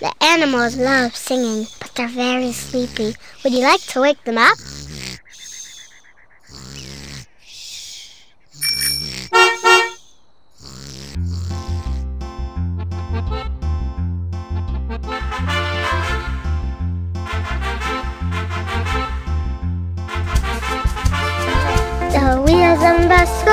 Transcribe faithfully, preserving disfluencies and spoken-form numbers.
The animals love singing, but they're very sleepy. Would you like to wake them up? The wheels on the bus